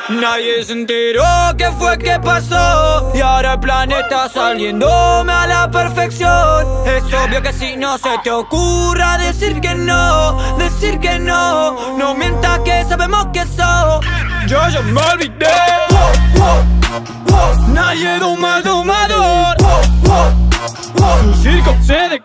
Nadie se enteró qué fue que pasó, y ahora el plan está saliéndome a la perfección. Es obvio que si no se te ocurra decir que no, no mientas que sabemos que sos. Yo ya me olvidé. Nadie doma domador. Su circo se